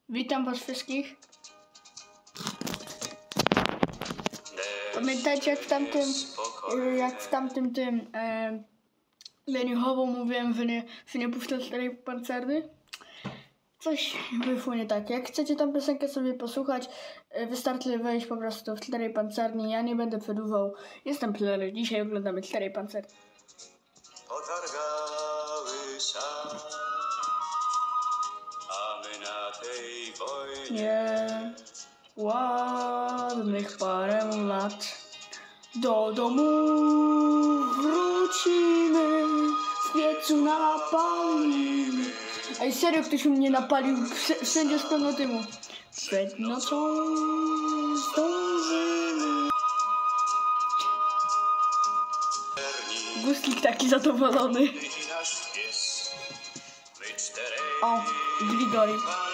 Witam was wszystkich. Pamiętajcie jak w tamtym Leniuchowo mówiłem, że nie puszczę czterej pancerny? Coś wyszło nie tak. Jak chcecie tą piosenkę sobie posłuchać, wystarczy wejść po prostu w czterej pancerni. Ja nie będę przedłużał. Jestem player. Dzisiaj oglądamy czterej pancerni. Potargały się, a my na tej wojnie Nie ładnych parę lat do domu wrócimy, w piecu napalimy. Ej, serio, ktoś mnie napalił, wszędzie jest pełno dymu. Przed nocą zdążymy. Guslik taki zadowolony. O, Grigori.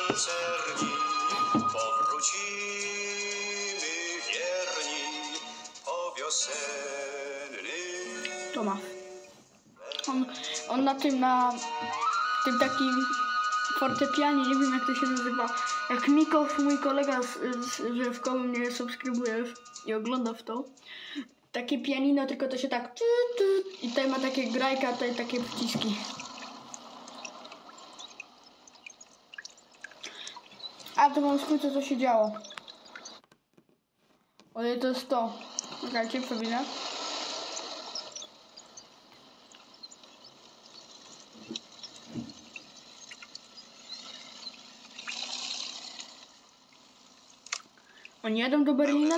Powrócimy wierni po wiosenny. Toma. On na tym takim fortepianie, nie wiem jak to się nazywa, jak Mikow, mój kolega że w koło mnie subskrybuje i ogląda w to, takie pianino, tylko to się tak i tutaj ma takie grajka, tutaj takie przyciski. A to mam skrócie, co się działo. Ale to jest to. Czekajcie, przewinę. Oni jadą do Berlina.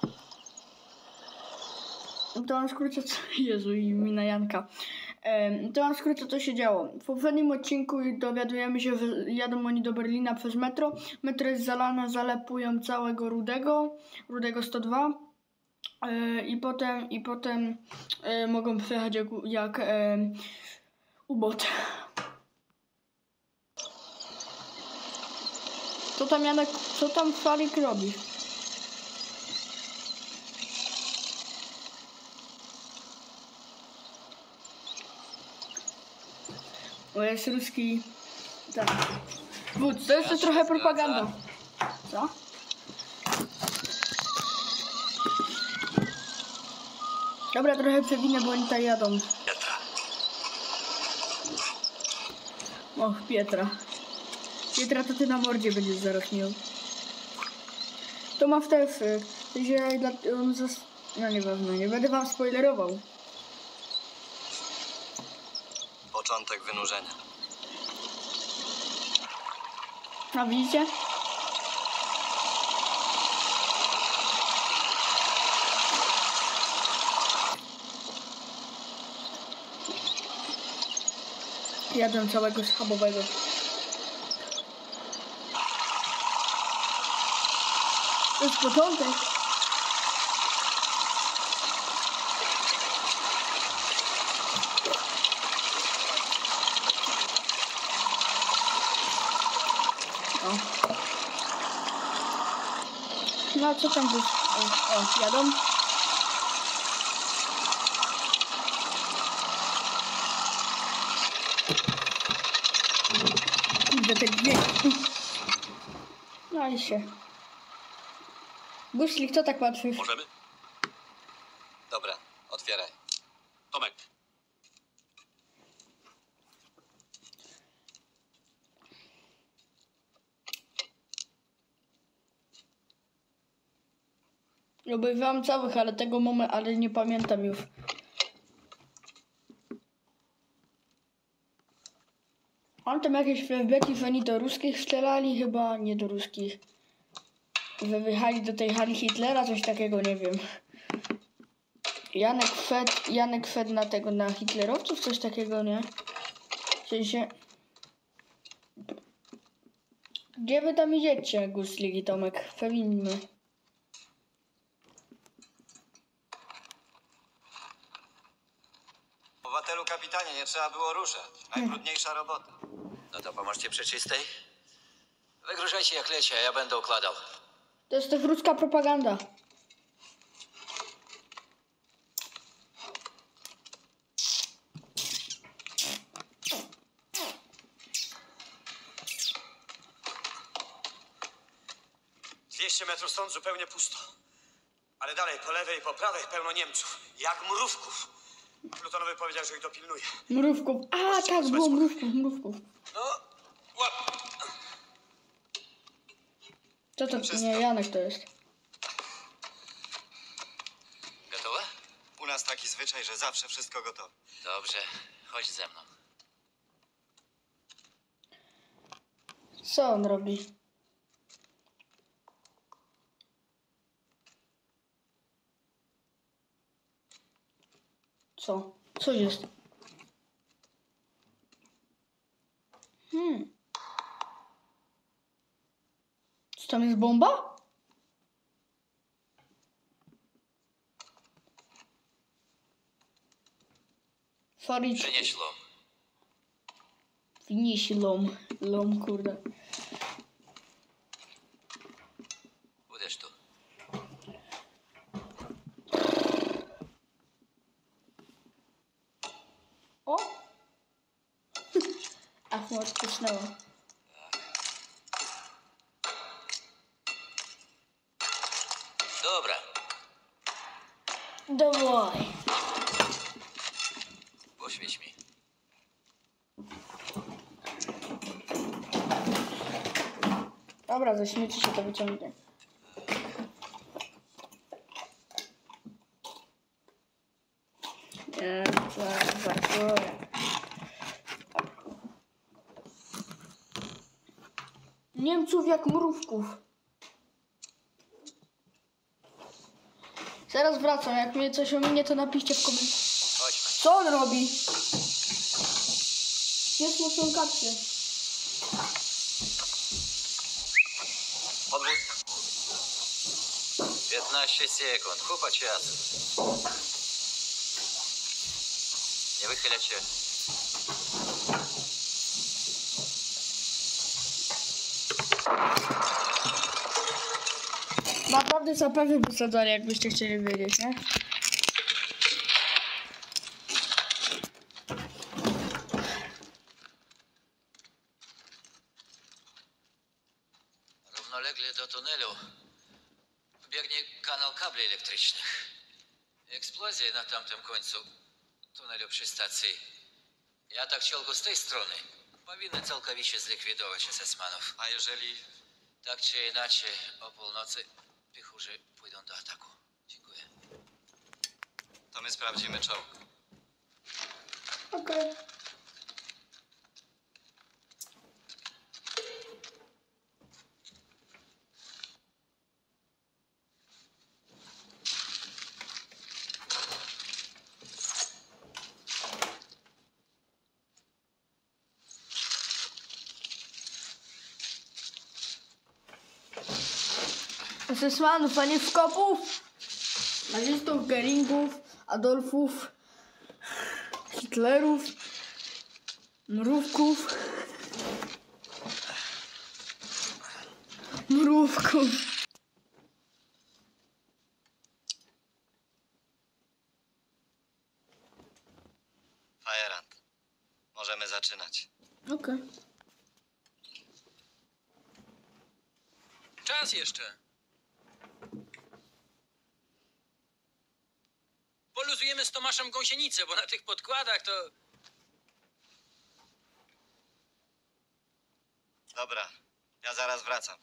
To mam skrócie, co... Jezu, i mina Janka. To mam skrócie, co się działo. W poprzednim odcinku dowiadujemy się, że jadą oni do Berlina przez metro. Metro jest zalane, zalepują całego Rudego 102. I potem mogą przejechać jak ubot. Co tam Janek, co tam Falik robi? Bo jest ruski... Tak. Wódz, to jest trochę propaganda. Co? Dobra, trochę przewinę, bo oni tutaj jadą. Och, Pietra. Pietra, to ty na mordzie będziesz zaraz miał. To ma wtedy, no nieważne, nie będę wam spoilerował. Początek wynurzenia. A widzicie? Jadę całego schabowego. To jest początek. O. No co tam tu? O, jadą. Kurde, te dźwięki. No i się. Guslik, co tak patrzysz? Możemy? Dobra, otwieraj. Tomek. Obejrzałam całych, ale tego momentu, ale nie pamiętam już. Mam tam jakieś flashbacki, że oni do ruskich strzelali, chyba nie do ruskich. Że wyjechali do tej hali Hitlera, coś takiego, nie wiem. Janek wszedł na hitlerowców, coś takiego, nie? W sensie... Gdzie wy tam idziecie, Guslik i Tomek? Przewinimy. Obywatelu kapitanie, nie trzeba było ruszać. Najtrudniejsza robota. No to pomóżcie przy czystej. Wygrużajcie jak lecie, ja będę układał. To jest to ruska propaganda. 200 metrów stąd zupełnie pusto. Ale dalej, po lewej i po prawej pełno Niemców. Jak mrówków. Plutonowy powiedział, że ich dopilnuje. Mrówków. A, tak, było mrówków. No, łap. Co to? Nie, Janek to jest. Gotowe? U nas taki zwyczaj, że zawsze wszystko gotowe. Dobrze, chodź ze mną. Co on robi? Co? Co jest? Czy tam jest bomba? Fariczku. Przynieś lom. Wnieś lom. Lom, kurde. Uderz tu. O! Ach, no odpłynęło. Dobra, Dawaj. poświeć mi. Dobra, ze śmieci się to wyciągnie. Nie, żartuję. Niemców jak mrówków. Zaraz wracam, jak mnie coś ominie, to napiszcie w komentarzu. Chodźmy. Co on robi? Jest mocną kapcie. Podwóz. 15 sekund. Kupa czasu. Nie wychylać się. Naprawdę zapewne wysadzali, jakbyście chcieli wiedzieć, nie? Równolegle do tunelu biegnie kanał kabli elektrycznych. Eksplozja na tamtym końcu tunelu przy stacji. I atak ciągu z tej strony powinny całkowicie zlikwidować SS-manów. A jeżeli... Tak czy inaczej, o północy pichurzy pójdą do ataku. Dziękuję. to my sprawdzimy czołg. Okej. SS-manów, a nie skopów, nazistów, Geringów, Adolfów, Hitlerów, mrówków. Fajerant. Możemy zaczynać. Okej. Czas jeszcze. Poluzujemy z Tomaszem gąsienicę, bo na tych podkładach to... Dobra, ja zaraz wracam.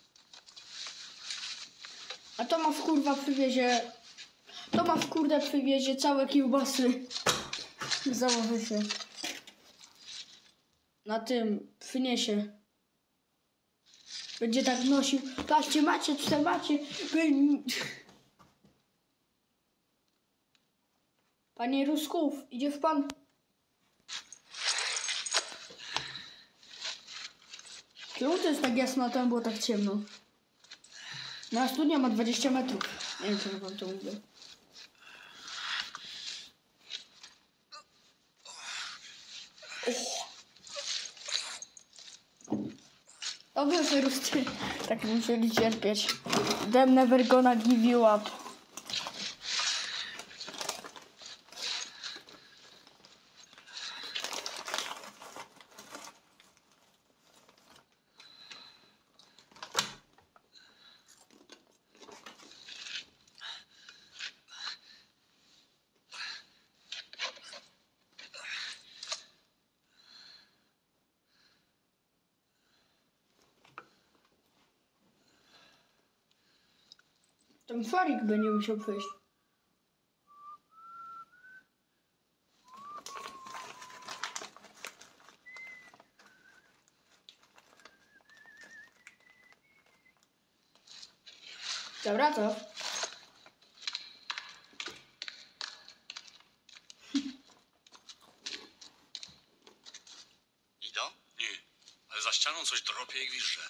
A to ma w kurwa przywiezie. To ma w kurde przywiezie całe kiełbasy. Założy się. Na tym przyniesie. Będzie tak nosił. Patrzcie, macie, co macie. Panie Rusków, idzie pan? Czemu to jest tak jasno, a tam było tak ciemno? Na studnia ma 20 metrów. Nie wiem, co wam to mówię. O, wy Rusty. Tak musieli cierpieć. Them never gonna give you up. Tam Farik będzie musiał przejść. Dobra, to. Idą? Nie, ale za ścianą coś dropie i gwizdże.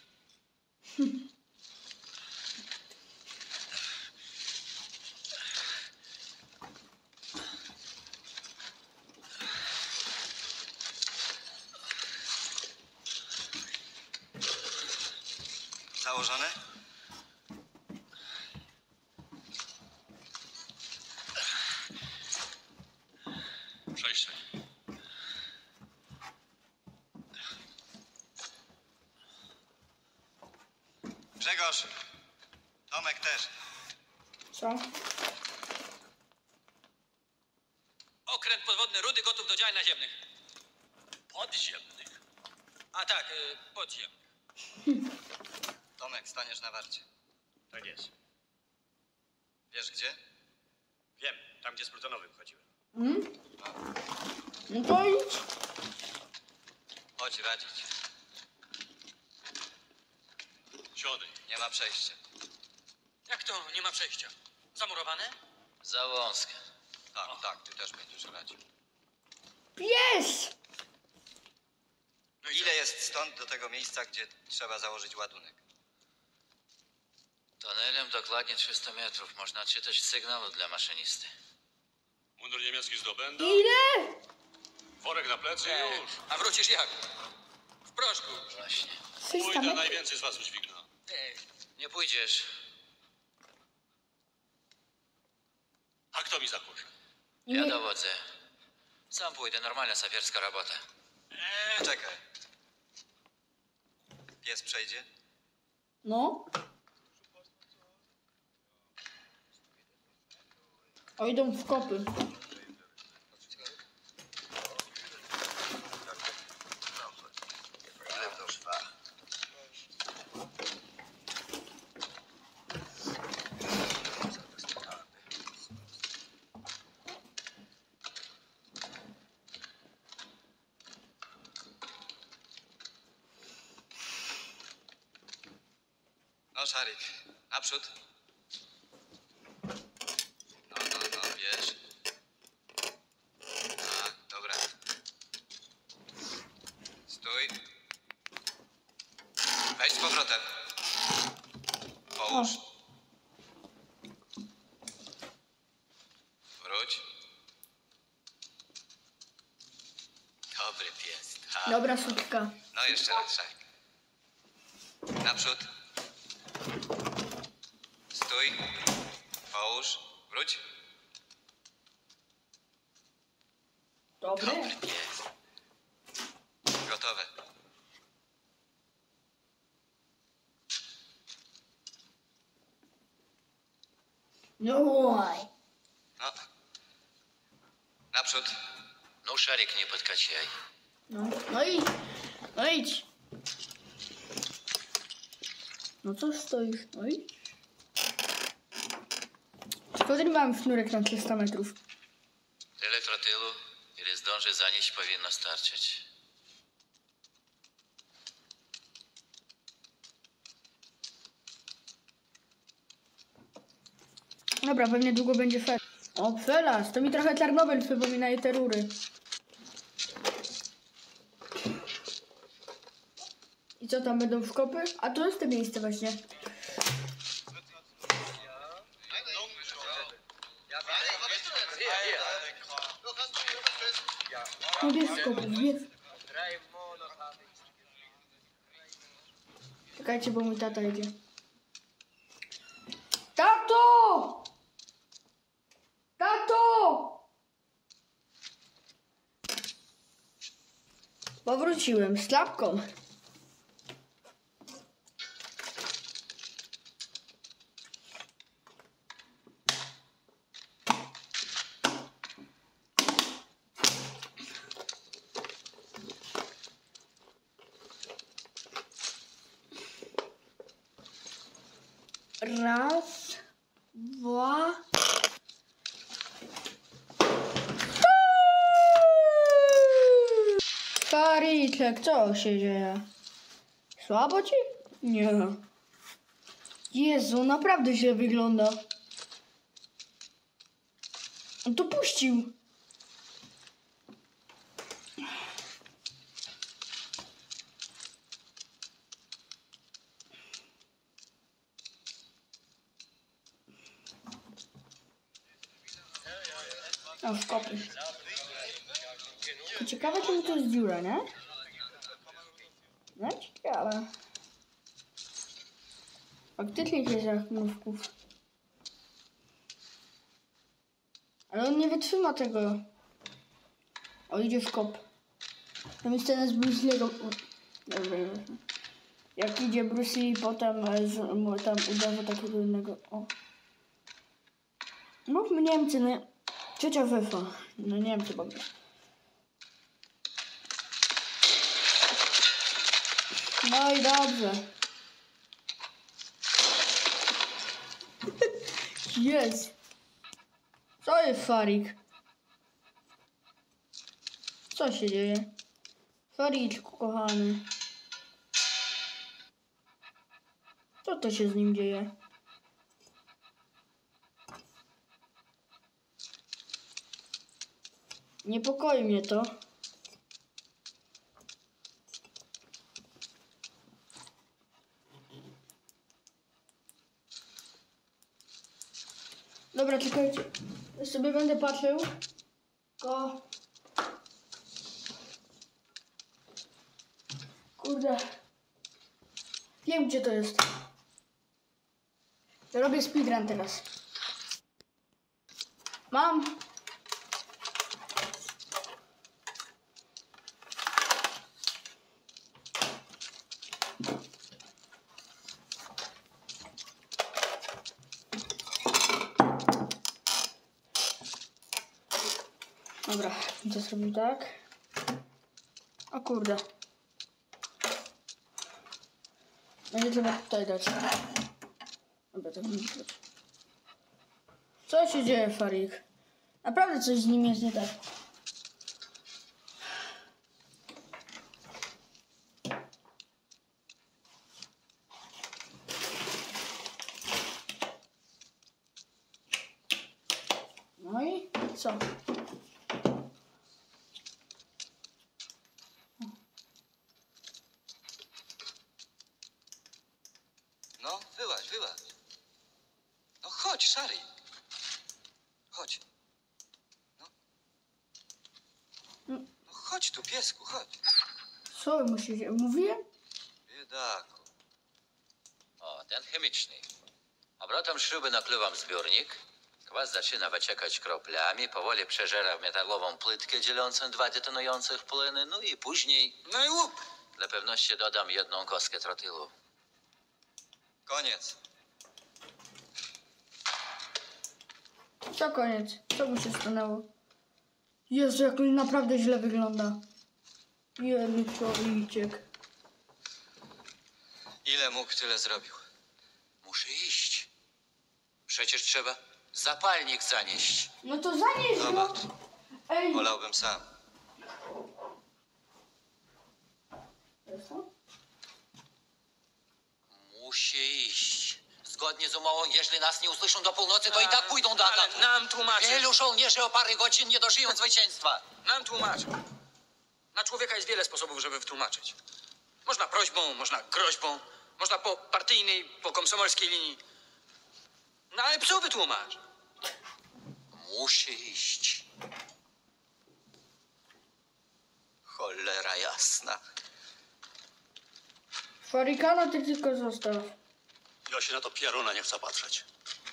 Założone? Przejście. Grzegorz! Tomek też. Co? Okręt podwodny Rudy gotów do działań naziemnych. Podziemnych. A tak, podziemnych. Tomek, staniesz na warcie. Tak jest. Wiesz gdzie? Wiem, tam gdzie z plutonowym chodziłem. No to idź. Chodź radzić. Siody. Nie ma przejścia. Jak to nie ma przejścia? Zamurowane? Za wąskie. Tak, ty też będziesz radził. Pies! No i Ile jest stąd do tego miejsca, gdzie trzeba założyć ładunek? Tunelem dokładnie 300 metrów. Można czytać sygnał dla maszynisty. Mundur niemiecki zdobęda. Ile? Worek na plecy i już. A wrócisz jak? W proszku. Właśnie. 300 Pójdę, metrów. najwięcej z was udźwignę. Nie pójdziesz. A kto mi zakurzy? Ja Nie. dowodzę. Sam pójdę, normalna saperska robota. Czekaj. Pies przejdzie? No. O, idą w kopy. Ile to trwa? No, Szarik, naprzód. No, bierz. Tak, dobra. Stój. Wejdź z powrotem. Połóż. Wróć. Dobry pies, tak. Dobra sutka. No jeszcze raz, Szarik. Naprzód. Stój. Połóż. Wróć. Dobre. Dobry pies. Gotowe. No łaj. No. Naprzód. No, Szarik, nie podkачай. No. No idź. No idź. No co stoisz? No idź. Skąd mam sznurek na 300 metrów? Tyle trotylu, ile zdąży zanieść, powinno starczyć. Dobra, pewnie długo będzie fel. O, felas, to mi trochę Czarnobyl przypomina i te rury. I co tam będą wkopy? A to jest to miejsce właśnie. No biec wkopów, biec. Czekajcie, bo mój tata idzie. Tato! Tato! Powróciłem z klapką. Raz, Dwa. Fariczek, co się dzieje? Słabo ci? Nie. Jezu, naprawdę źle wygląda. On to puścił. O, skopy. Ciekawe, czemu to jest dziura, nie? No, ciekawe. Faktycznie jest jak mrówków. Ale on nie wytrzyma tego. O, idzie w kop. Tam jest ten z Bruce Lee'ego. Dobra, jak idzie Bruce Lee, potem tam uderza takiego innego. O. Mówmy Niemcy, no. Ciocia Wefa. No Niemcy bardzo. No i dobrze. Jest. Co jest Farik? Co się dzieje? Fariczku, kochany. Co to się z nim dzieje? Niepokoi mnie to. Dobra, czekajcie. Ja sobie będę patrzył. Tylko... Kurde. Wiem, gdzie to jest. Ja robię speedrun teraz. Mam. Dobra, to zrobię tak. O kurde. Będzie trzeba tutaj dać. Dobra, tak nie dać. Co się dzieje, Farik? Naprawdę coś z nim jest nie tak. No i co? No, wyłaź. No chodź, Szary. Chodź. No chodź tu, piesku, chodź. Co musicie? Mówiłem? Biedaku. O, ten chemiczny. Obrotem śruby naklewam zbiornik. Kwas zaczyna wyciekać kroplami, powoli przeżera metalową płytkę dzielącą dwa detonujących płyny, no i później, No i łup. dla pewności dodam jedną kostkę trotylu. Koniec. Co koniec? Co mu się stanęło? Jezu, jak on naprawdę źle wygląda. Jedny człowieczek. Ile mógł, tyle zrobił. Muszę iść. Przecież trzeba zapalnik zanieść. No to zanieś go. Zobacz, Ej. wolałbym sam. Musi iść. Zgodnie z umową, jeśli nas nie usłyszą do północy, to i tak pójdą do Ale ataku. nam tłumaczy. Wielu żołnierzy o parę godzin nie dożyją zwycięstwa. Nam tłumaczy. Na człowieka jest wiele sposobów, żeby wytłumaczyć. Można prośbą, można groźbą, można po partyjnej, po komsomolskiej linii. No ale psu wytłumacz. Musi iść. Cholera jasna. Farikana ty tylko zostaw. Ja się na to Pieruna nie chcę patrzeć.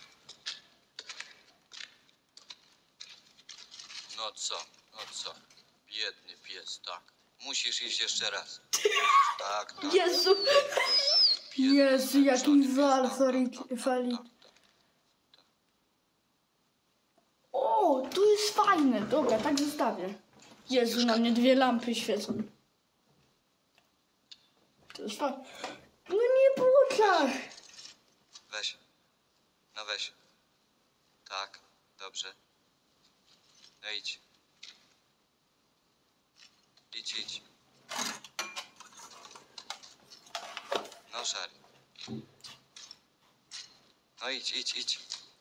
No co? Biedny pies, tak. Musisz iść jeszcze raz. Tak. Jezu. Jezu, jaki wal Farik. O, tu jest fajne. Dobra, tak zostawię. Jezu, na mnie dwie lampy świecą. To jest fajne. No nie było tak. Weź. No weź. Dobrze. No idź. Idź, idź. No, Szary. No idź, idź, idź.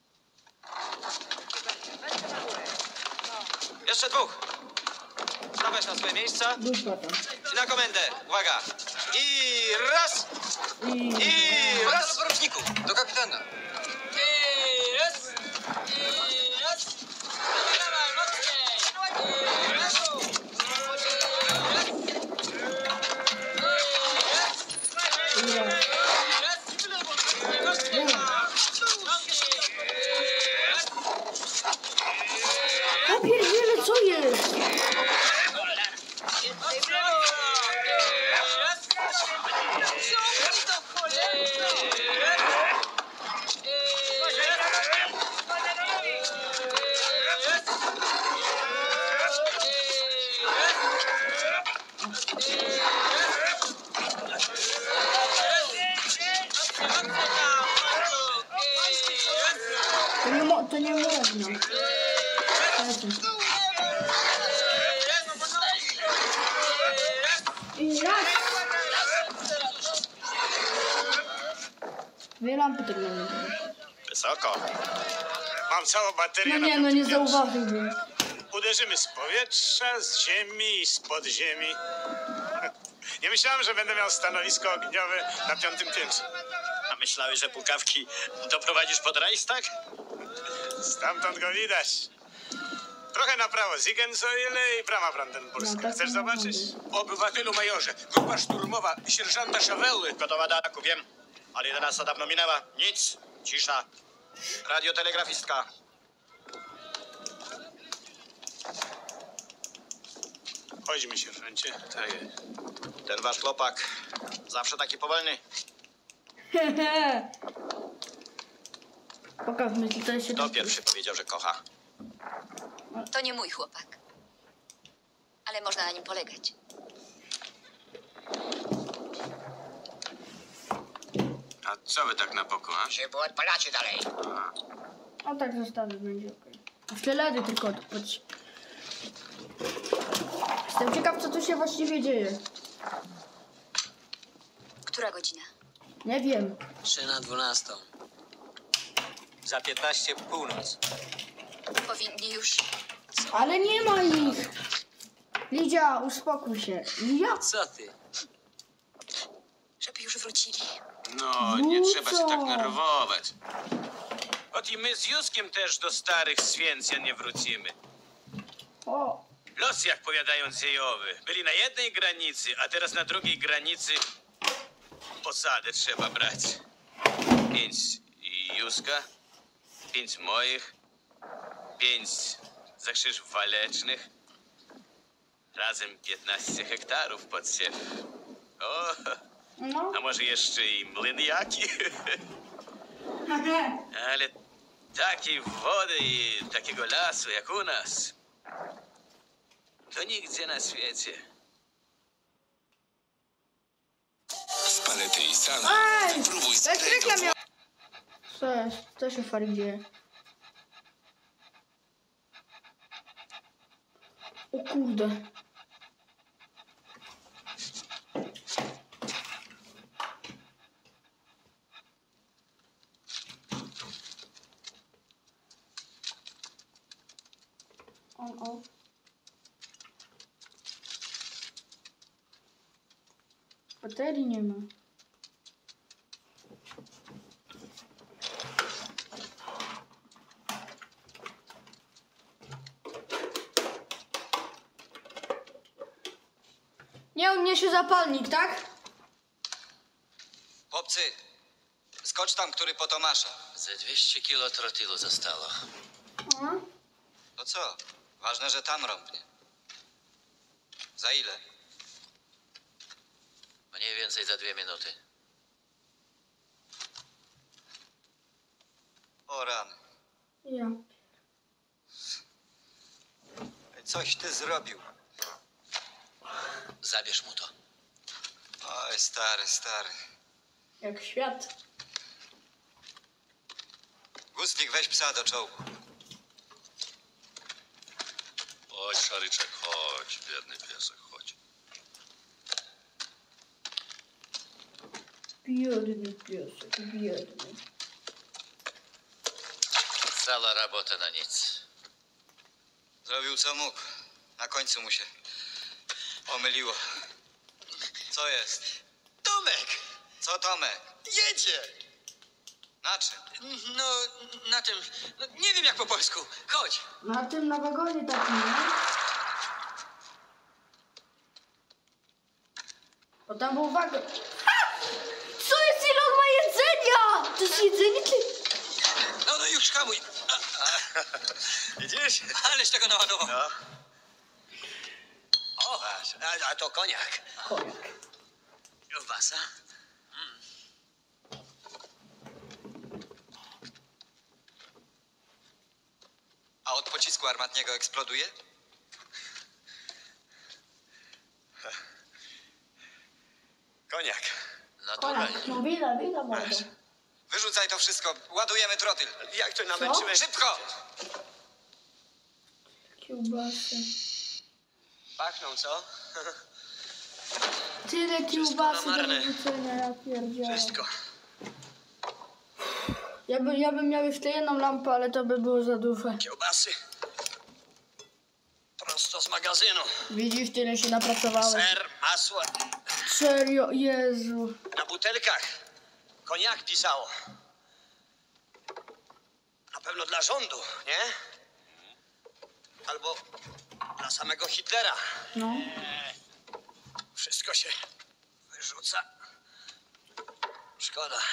Jeszcze dwóch. Stawać na swoje miejsca. Dupa tam. I na komendę. Uwaga. I raz. I raz. Do poruczniku, do kapitana. I raz. I raz. Dawaj, mocniej. I raz. Ja pierdzielę, co jest? To nie można. I raz. Dwie lampy tak mamy. Wysoko. Mam całą baterię. No nie, no nie zauważyłbym. Uderzymy z powietrza, z ziemi i spod ziemi. Nie myślałem, że będę miał stanowisko ogniowe na 5. piętrze. A myślałeś, że pukawki doprowadzisz pod Reichstag? Stamtąd go widać. Trochę na prawo Ziegensäule i brama brandenburska. No, tak Chcesz to zobaczyć? Obywatelu majorze, grupa szturmowa sierżanta Szawelły. Gotowa do ataku, wiem. Ale 11 dawno minęła. Nic. Cisza. Radiotelegrafistka. Chodźmy, sierżancie. Tak jest. Ten wasz chłopak zawsze taki powolny. Pokaż mi, czy to się... Kto pierwszy powiedział, że kocha? To nie mój chłopak. Ale można na nim polegać. A co wy tak na poko, a? Się było odpalacie dalej. A tak zostawię, będzie okej. A ślady tylko odpać. Jestem ciekaw, co tu się właściwie dzieje. Która godzina? Nie wiem. 3:40. Za 15 północ. Powinni już. Ale nie ma ich! Lidia, uspokój się. Lidia? Co ty? Żeby już wrócili. No, nie trzeba się tak nerwować. Ot i my z Józkiem też do starych Święcjan nie wrócimy. O, Los, jak powiadają dziejowy, byli na jednej granicy, a teraz na drugiej granicy posadę trzeba brać. 5 Józka, 5 moich, 5 za krzyż walecznych, razem 15 hektarów pod siew. O, no. a może jeszcze i młyniaki? Ale takiej wody i takiego lasu jak u nas, to nigdzie na świecie. Z palety i sanu. Ej! Wypróbuj To jest spray do reklam. Co się fali dzieje? O kurde. On. Baterii nie ma. Nie, on niesie zapalnik, tak? Chłopcy, skocz tam, który po Tomasza. Ze 200 kilo trotylu zostało. Aha. To co? Ważne, że tam rąbnie. Za ile? Mniej więcej za 2 minuty. O rany. Ja. Coś ty zrobił. Zabierz mu to. Oj, stary, stary. Jak świat. Gustlik, weź psa do czołgu. Chodź, Szaryczek, chodź, biedny piesek, chodź. Biedny piesek, biedny. Cała robota na nic. Zrobił co mógł. Na końcu mu się pomyliło. Co jest? Tomek! Co Tomek? Jedzie! Na czym? No, na tym... No, nie wiem jak po polsku. Chodź. Na tym, na wagonie takim, nie? Bo tam był wagon. Ha! Co jest, ile on ma jedzenia? To jest jedzenie, czy... No już hamuj. Widzisz? Ależ tego naładował. No. O, a to koniak. Koniak. Kiełbasa. A od pocisku armatniego eksploduje? Koniak. Naturalnie. Koniak. No widać mordo. Wyrzucaj to wszystko. Ładujemy trotyl. Jak to namęczymy? Szybko! Kiełbasy. Pachną, co? Tyle kiełbasy do marne. wyrzucenia, ja pierdzielę. Wszystko. Ja bym miał jeszcze jedną lampę, ale to by było za duże. Kiełbasy. Prosto z magazynu. Widzisz, tyle się napracowałeś. Ser, masło. Serio, Jezu. Na butelkach koniak pisało. Na pewno dla rządu, nie? Albo dla samego Hitlera. No. Wszystko się wyrzuca. Szkoda.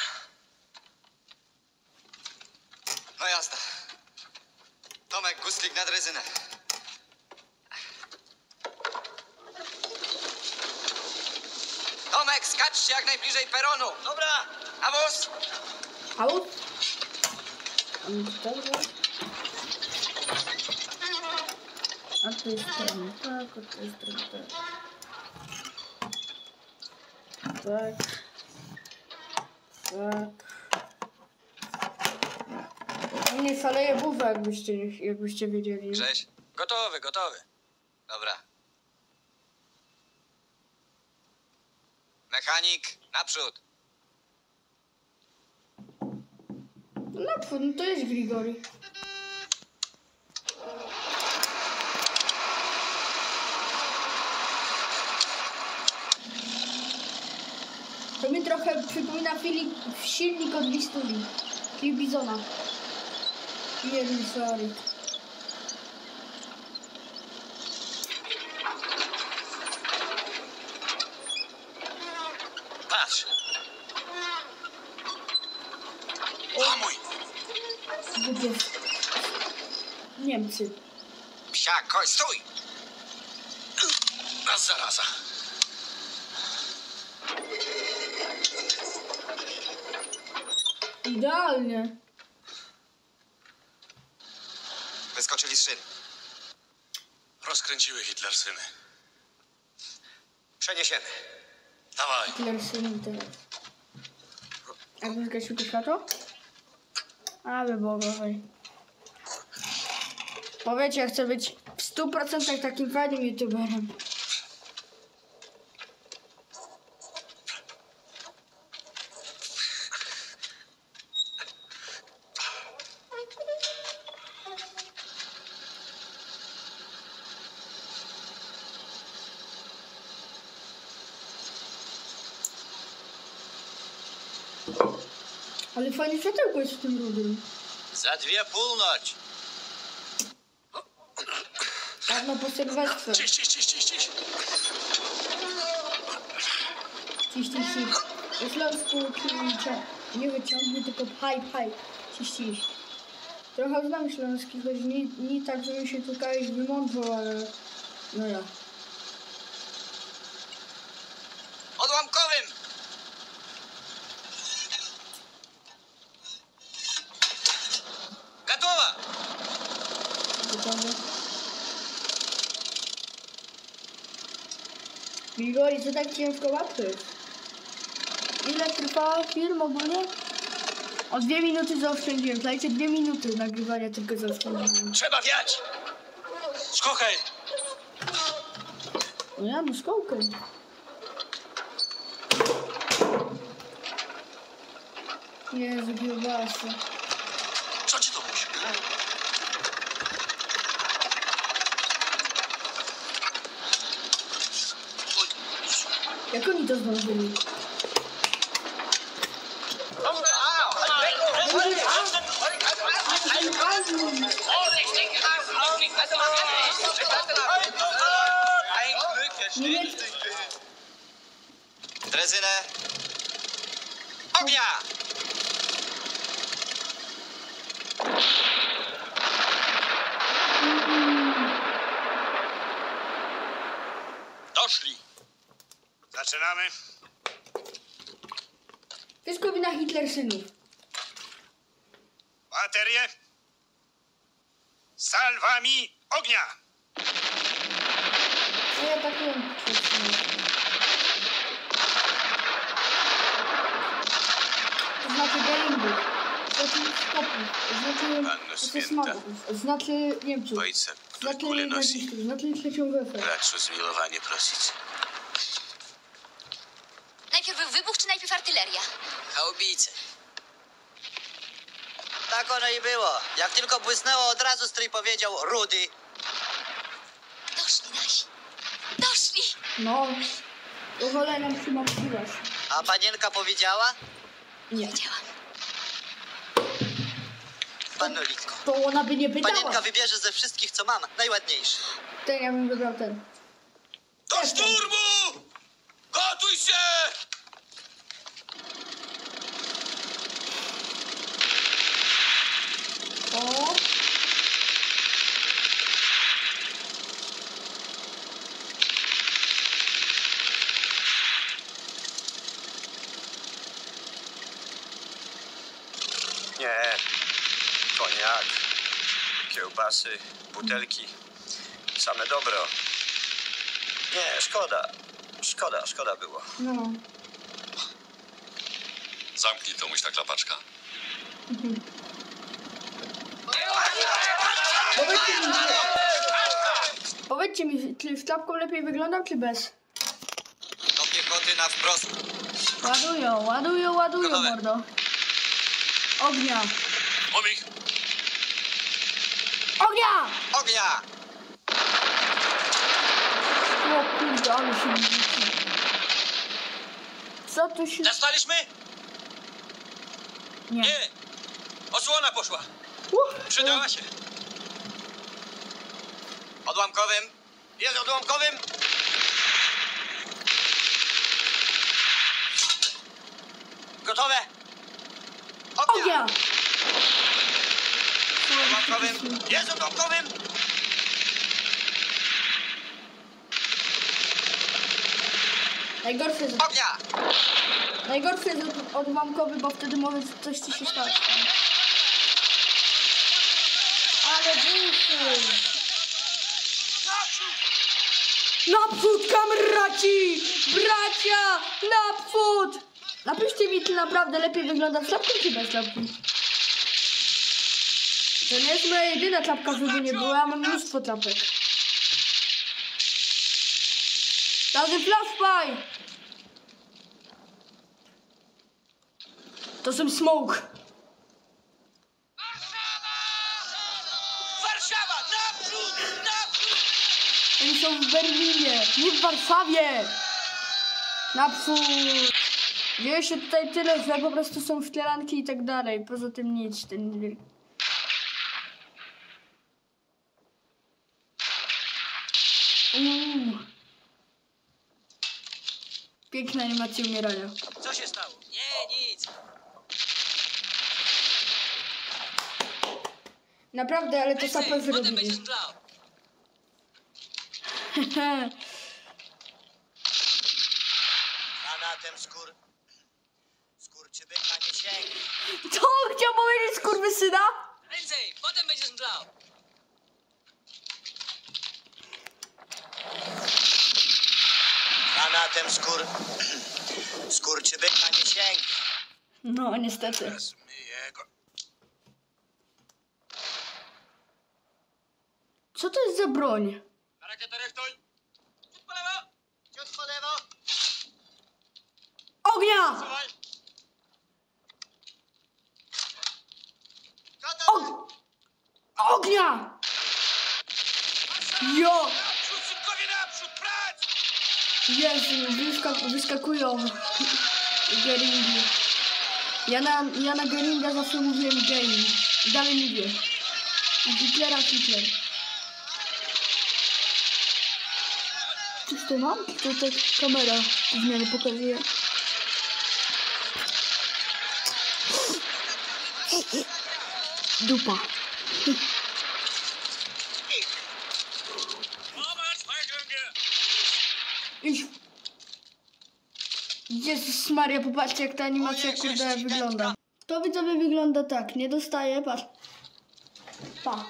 No jazda. Tomek, gustlik na drezynę. Tomek, skacz się jak najbliżej peronu. Dobra. A wóz? Aut? Dobra. A to jest ten, tak, a to jest ten, tak. Tak. Tak. Nie szaleje buwę, jakbyście wiedzieli. Grześ? Gotowy, gotowy. Dobra. Mechanik, naprzód. No, to jest Grigori. To mi trochę przypomina silnik od Bistuli. Czyli Bizona. Jeden, sorry. Patrz. Hamuj. Gdzie? Niemcy. Psia, kość, stój! Raz zaraza. Idealnie. Wyskoczyli z szyn. Rozkręciły Hitlersyny. Przeniesiemy. Dawaj. Hitlersyny teraz. Jakby zgasił to światło? Ale bogowej. Powiecie, ja chcę być w 100% takim fajnym youtuberem. Ale fajne światełko jest w tym rudym. Za 2:30. Dawno po sylwestrze. Ciś. Ciś. Po śląsku klicze. Nie wyciągnie, tylko pchaj. Ciś. Trochę znam śląski, choć nie tak, żebym się tutaj wymądrzał, ale... No ja. Odłamkowym! Gotowa. Gotowy. Grigori, co tak ciężko łapy? Ile trwa film ogólnie? O 2 minuty zaoszczędziłem. Słuchajcie, 2 minuty nagrywania tylko zaoszczędziłem. Trzeba wiać. Skokaj! No ja no skałkę. Jezu, kiełbasy. Co ci to musi? Jak oni to zdążyli? Drezynę. Ognia! Doszli. Zaczynamy. Wszystko wina Hitlersynów. Baterie. Salwami ognia. No ja tak wiem. To znaczy Beringów. Znaczy Skopów. Znaczy Smaków. Znaczy Niemców. Ojca, który Znaczy kule nosi. nazistów. Znaczy trzecią wefę. Raczu zmiłowanie prosić. Najpierw był wybuch, czy najpierw artyleria? Haubice. Tak ono i było. Jak tylko błysnęło, od razu stryj powiedział Rudy. Doszli nasi. Doszli! No. To wolę nam przymarzyłaś. A panienka powiedziała? Nie. Wiedziałam. Panolitko. To ona by nie pytała. Panienka wybierze ze wszystkich, co mam, najładniejszy. Ten ja bym wybrał ten. Do szturmu! Gotuj się! O. Nie. Koniak. Kiełbasy, butelki. Same dobro. Nie, szkoda. Szkoda było. No. Zamknij to, muś ta klapaczka. Powiedzcie mi, czy z klapką lepiej wyglądam, czy bez? Do piechoty na wprost. Ładują, Gotowe. mordo. Ognia! Momik! Ognia! Ognia! O kurde, ale się rzuci. Co tu się... Dostaliśmy? Nie. Nie. Osłona poszła. Przydała się. Odłamkowym. Jest odłamkowym. Gotowe. Ognia! Odłamkowym. Jest odłamkowym. Najgorsze jest... Ognia. Najgorsze jest odłamkowy, bo wtedy może coś ci się stać. Ale buchy! Naprzód, kamraci! Bracia! Naprzód! Napiszcie mi, czy naprawdę lepiej wygląda z klapką, czy bez klapki. To nie jest moja jedyna klapka, żeby nie była, mam mnóstwo klapek. Razy flashbang! To są smoke. Warszawa! Naprzód! Naprzód! Oni są w Berlinie, nie w Warszawie. Naprzód. Dzieje się tutaj tyle, że po prostu są szkielanki i tak dalej. Poza tym nic. Piękna animacja umierania. Co się stało? Nie, nic. Naprawdę, ale to Więcej, saper potem zrobili. będziesz mdlał. Granatem skurczybyka nie sięgnie. Co chciał powiedzieć, skurwysyna? Więcej, potem będziesz mdlał. Granatem skurczybyka nie sięgnie. No, niestety. Zmyję go. Co to jest za broń? Na rakietę rechtuj. Rzut po lewo. po lewo. Ognia! Ognia! Jo! Naprzód, synkowie, naprzód, prać! Jezu, wyskakują Geringi. Ja na Geringa zawsze mówiłem Gering. Dalej mówię. Hitlera Hitler. Czyż to mam? To tak kamera w miarę pokazuje. Dupa. Idź. Jezus Maria, popatrzcie jak ta animacja kurde wygląda. To widzowie wygląda tak, nie dostaje, patrz. Pa.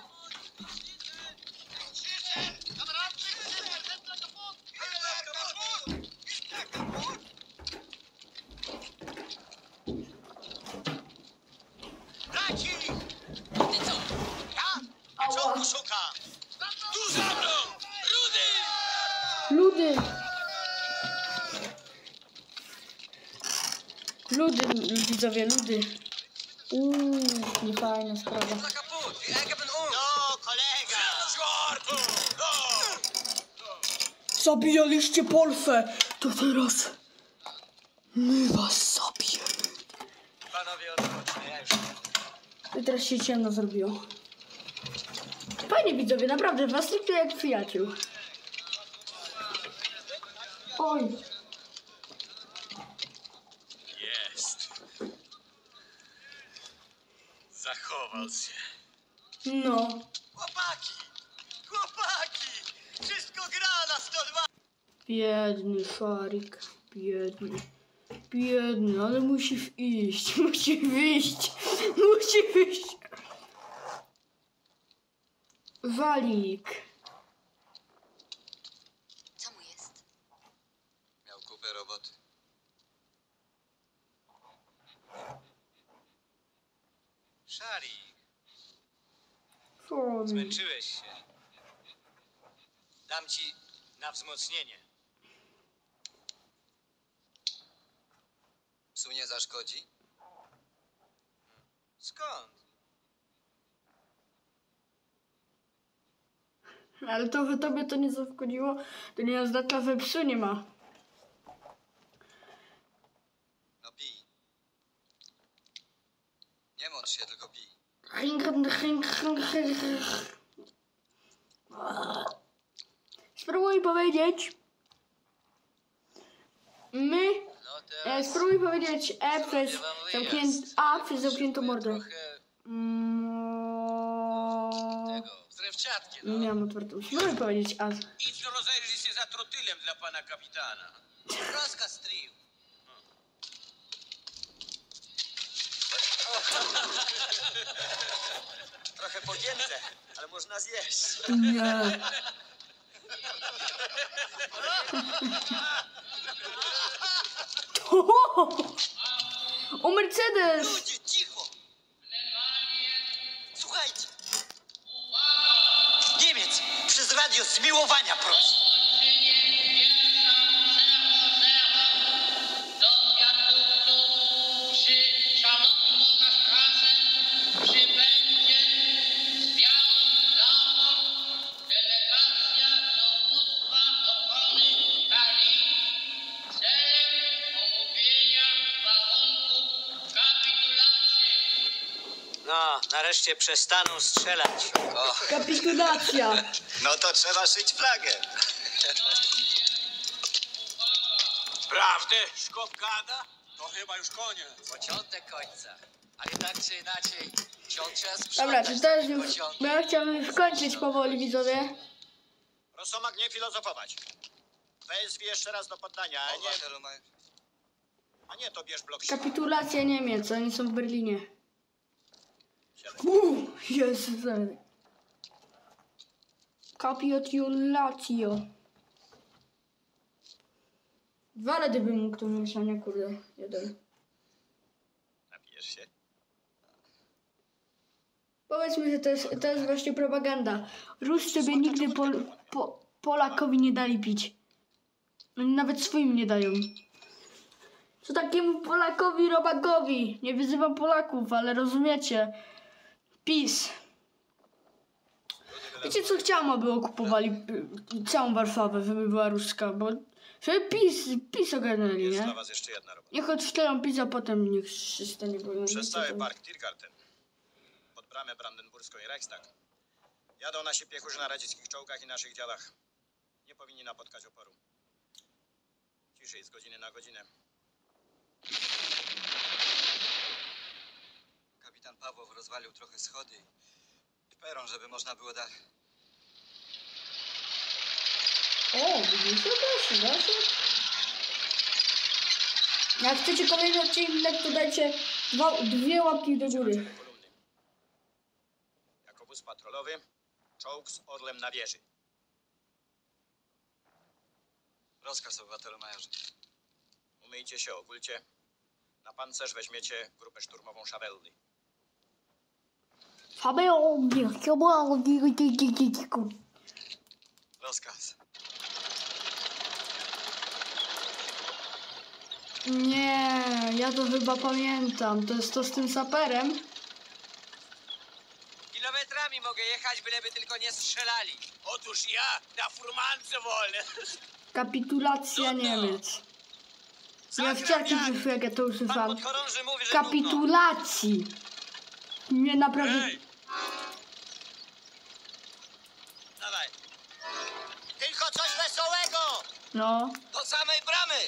Braci! Ty co? Ja czołgu szukam. Tu za mną! Rudy! Ludy. Ludy, widzowie, ludy. Niefajna sprawa. No, kolega. Zabijaliście Polsę, to teraz my was zabijemy. Panowie, odpocznę, ja już nie. I teraz się ciemno zrobiło. Fajnie widzowie, naprawdę, was traktuję jak przyjaciół. Oj. Jest. Zachował się. No. Chłopaki! Chłopaki! Wszystko gra na 102! Biedny Farik, biedny. Biedny, ale musi iść, musi wyjść, musi wyjść. Walik. Co mu jest? Miał kupę roboty. Szari, Sorry. zmęczyłeś się. Dam ci na wzmocnienie. Psu nie zaszkodzi? Skąd? Ale to, że tobie to nie zaszkodziło, to nie oznacza, że psu nie ma. No pij. Nie mącz się, tylko pij. Spróbuj powiedzieć. My. No teraz Spróbuj powiedzieć E przez zamkniętą A przez zamkniętą mordę. trochę tego, zrewciatki, no. Nie mam otwartą. Spróbuj powiedzieć A. Idź no rozejrzyj się za trotylem dla pana kapitana. Rozkaz triu. Trochę pogięte, ale można zjeść. Nie. O Mercedes! Ludzie, cicho! Słuchajcie! Niemiec przez radio zmiłowania prosi. No, nareszcie przestaną strzelać. O, Kapitulacja! No to trzeba szyć flagę. Prawdę? Szkop gada? To chyba już koniec. Początek końca. Ale tak czy inaczej, ciąg trzeba sprzątać. Dobra, czy to jest taki już... pociąg. Bo ja chciałbym już kończyć powoli, widzowie. Rosomak, nie filozofować. Wezwij jeszcze raz do poddania, obywatelu ma... a nie to bierz blok. Kapitulacja Niemiec, oni są w Berlinie. Jezus. Kapitulacja. 2 razy bym mógł to mieszania, kurde. 1. Napijesz się? Powiedzmy, że to jest właśnie propaganda. Ruscy by nigdy Polakowi nie dali pić. Oni nawet swoim nie dają. Co takiemu Polakowi, robakowi? Nie wyzywam Polaków, ale rozumiecie. PiS. Wiecie co, chciałam, aby okupowali całą Warszawę, żeby była ruska, bo żeby PiS ogarnęli, nie? Dla was jeszcze jedna robota. Niech odszczelą PiS, a potem niech się stanie wolno. Przez cały park Tiergarten. Pod bramę brandenburską i Reichstag. Jadą nasi piechurzy na radzieckich czołgach i naszych dziadach. Nie powinni napotkać oporu. Ciszej, z godziny na godzinę. Kapitan Pawłow rozwalił trochę schody i peron, żeby można było dalej. O, widzicie? Da się. Jak chcecie kolejny odcinek, to dajcie 2 łapki do góry. Kolumny. Jako wóz patrolowy, czołg z orlem na wieży. Rozkaz, obywatelu majorze. Umyjcie się, ogólcie. Na pancerz weźmiecie grupę szturmową Szabelny. Rozkaz. Nie, ja to chyba pamiętam. To jest to z tym saperem. Kilometrami mogę jechać, byleby tylko nie strzelali. Otóż ja na furmance wolny. Kapitulacja Niemiec. Ja wczoraj wyszło, jak ja to Pan usłyszałam. podchorąży mówi, że Kapitulacji. Nie naprawdę. Ej! Dawaj. Tylko coś wesołego! No. Do samej bramy!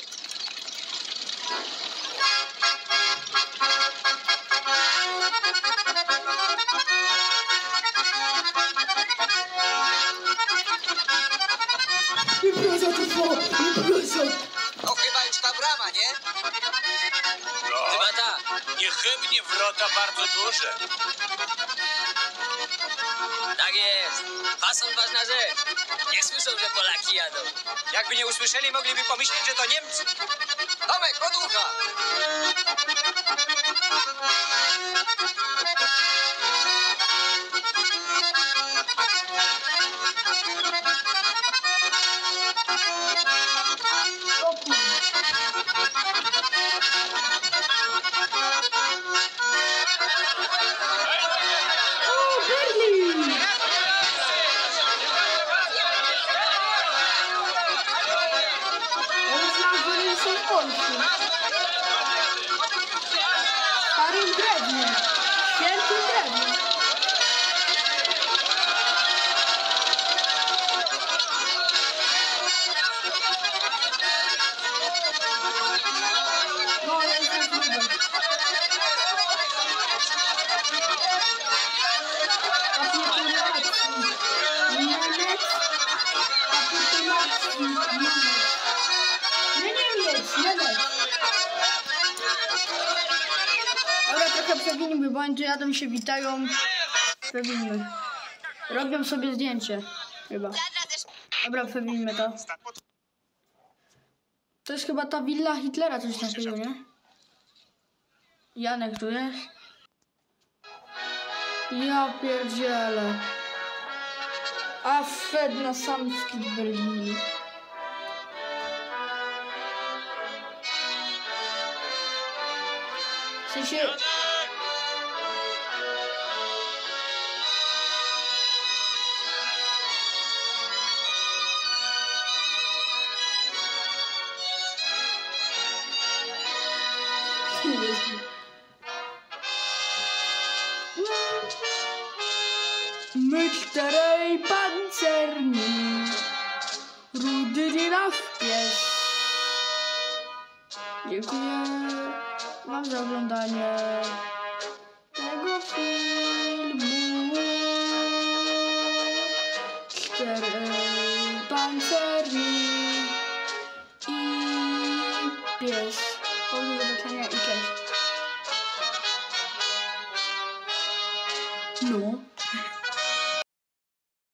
Impreza to było! Impreza! To chyba już ta brama, nie? No, Chyba tak. niechybnie wrota bardzo duże. Tak jest. Fason ważna rzecz. Nie słyszą, że Polaki jadą. Jakby nie usłyszeli, mogliby pomyśleć, że to Niemcy. Tomek, od ucha! O kurde. O, Berlin! Ja myślałam, że oni są w Polsce. Starym drewnie. Świętym drewnie. No, ja jestem w Lubę. Kapitulacji. Niemiec. Kapitulacji. Niemiec. Nie Niemiec, Niemiec. Dobra, trochę przewinimy, bo oni tu jadą, się witają. Przewinimy. Robią sobie zdjęcie. Chyba. Dobra, przewinimy to. To jest chyba ta willa Hitlera, coś takiego, nie? Janek tu jest. Ja pierdzielę. A Fed na sam skit w Berlinie. W sensie... My 4 pancerni, rudy nasz pies. Dziękuję wam za oglądanie tego filmu. 4 pancerni i pies. Do zobaczenia i cześć. No.